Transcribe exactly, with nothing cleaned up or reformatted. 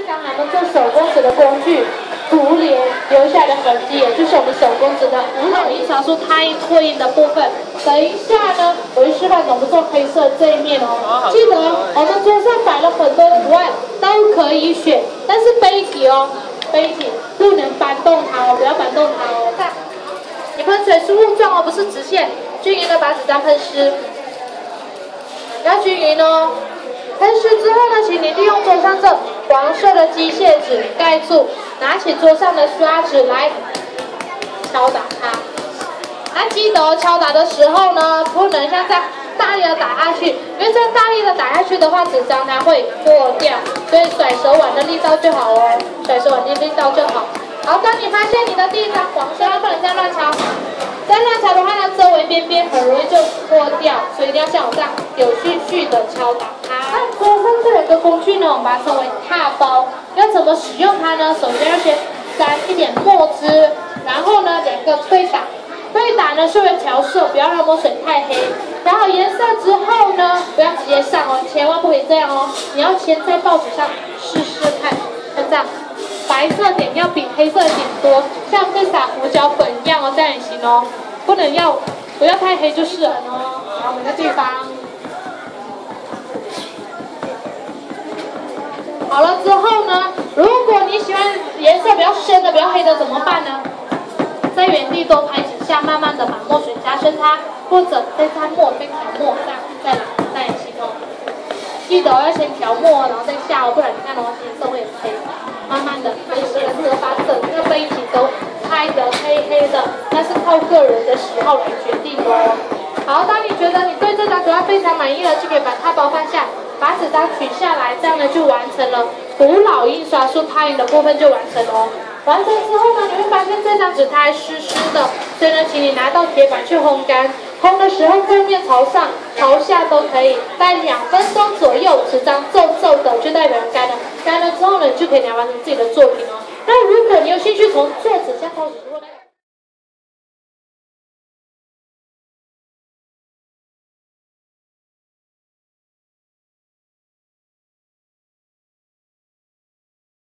张咱们做手工纸的工具，竹联留下来的痕迹，也就是我们手工纸的无脑印刷术拓印拓印的部分。等一下呢，我会示范怎么做黑色这一面哦。记得我们桌上摆了很多图案，都可以选，但是杯体哦，杯体不能搬动它哦，不要搬动它哦。看，你喷水是雾状哦，不是直线，均匀的把纸张喷湿，要均匀哦。喷湿之后呢，请你利用桌上这黄色的机械纸盖住，拿起桌上的刷子来敲打它。那记得哦，敲打的时候呢，不能像这样大力的打下去，因为这样大力的打下去的话，纸张它会破掉，所以甩手腕的力道就好哦，甩手腕的力道就好。好，当你发现你的第一张黄色，不能这样乱敲，再乱敲的话呢，周围边边很容易就破掉，所以一定要像我这样有序序的敲打它。那桌上这两个工具呢，我们把它称为拓包。要怎么使用它呢？首先要先沾一点墨汁，然后呢两个推打。对打呢是为了调色，不要让墨水太黑。调好颜色之后呢，不要直接上哦，千万不可以这样哦。你要先在报纸上试试看，像这样，白色点要比黑色点多，像在撒胡椒粉一样哦，这样也行哦。不能要不要太黑就是了哦。好，我们的地方好了之后呢，如果你喜欢颜色比较深的、比较黑的怎么办呢？在原地多拍几下，慢慢的把墨水加深它，或者再沾墨，再调墨，这样再来，这样也行哦。记得要先调墨，然后再下哦，不然你看哦，颜色会很黑。慢慢的，可以适合把整个杯体都拍得黑黑的，那是靠个人的喜好来决定哦。好，当你觉得你对这张图案非常满意了，就可以把拓包放下，把纸张取下来，这样呢就完成了古老印刷术拓印的部分就完成了哦。完成之后呢，你会发现这张纸它还湿湿的，所以呢，请你拿到铁板去烘干。烘的时候正面朝上、朝下都可以，在两分钟左右，纸张皱皱的就代表干了。干了之后呢，你就可以来完成自己的作品哦。那如果你有兴趣从做纸箱开始，如果